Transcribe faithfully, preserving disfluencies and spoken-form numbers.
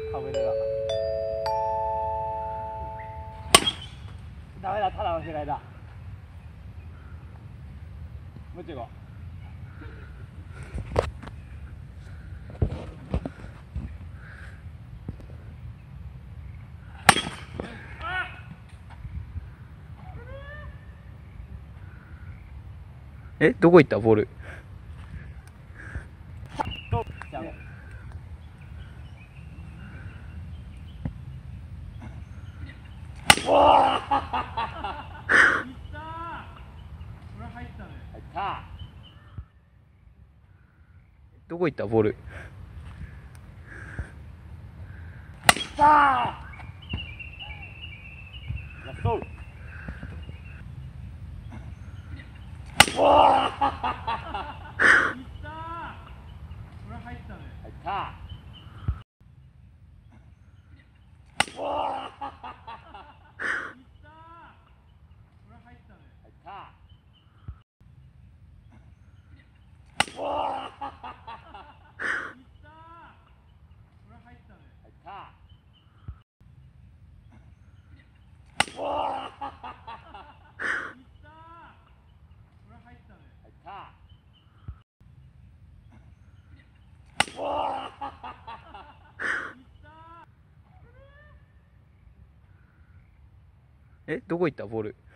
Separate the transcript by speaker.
Speaker 1: カメラだ。ダメだ、ただのフライだ。もうちょい行こう。
Speaker 2: え、どこ行ったボール。どこ行ったボール。
Speaker 1: さあ。ラスト。わあ。いった。これ入ったね。入った。わあ。いった。これ入ったね。入った。わあ。いった。これ入ったね。入った。わあ。いった。これ入ったね。入った。わあ。いった。
Speaker 2: え、どこ行ったボール。